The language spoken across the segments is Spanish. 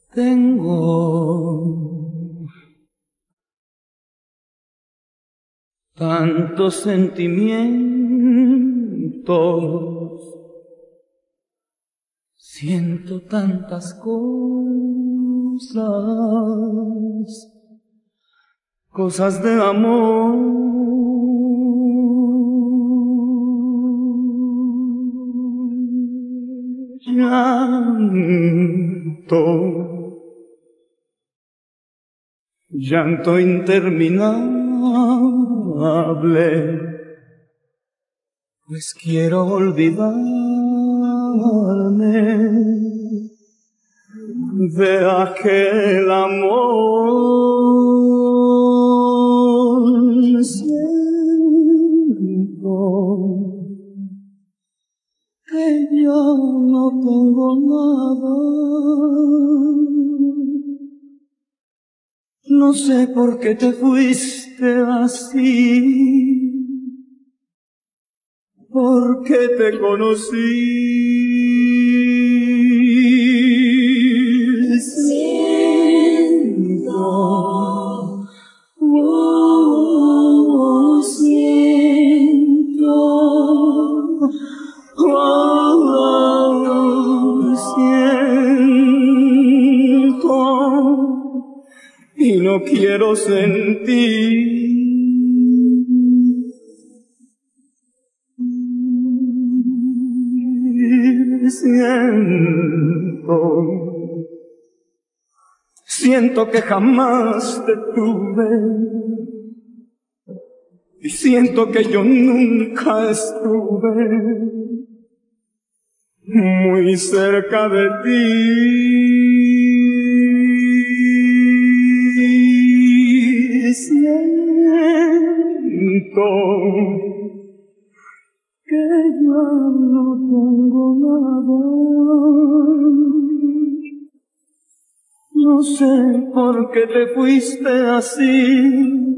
Tengo tantos sentimientos, siento tantas cosas de amor. Llanto interminable, pues quiero olvidarme de aquel amor. Siento que ya no tengo nada. No sé por qué te fuiste así, porque te conocí. Siento, siento, siento. Y no quiero sentir. Siento que jamás te tuve, y siento que yo nunca estuve muy cerca de ti. Siento que ya no tengo nada. No sé por qué te fuiste así,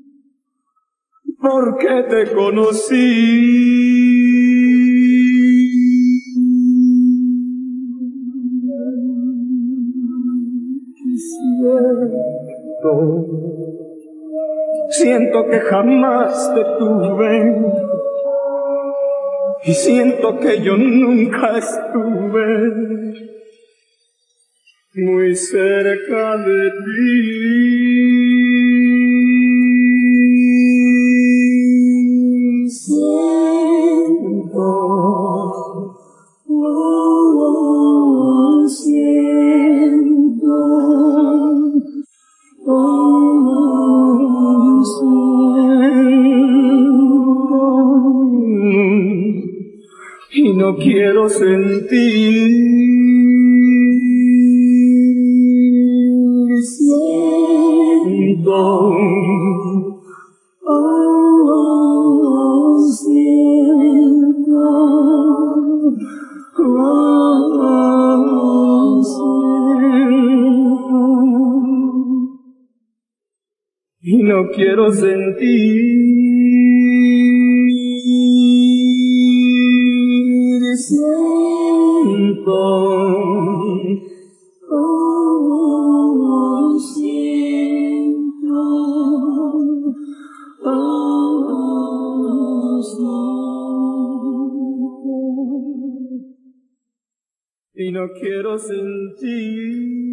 porque te conocí. Siento que jamás te tuve, y siento que yo nunca estuve muy cerca de ti. Siento, siento, y no quiero sentir. Siento, siento, siento, y no quiero sentir. Siento, siento, siento, y no quiero sentir.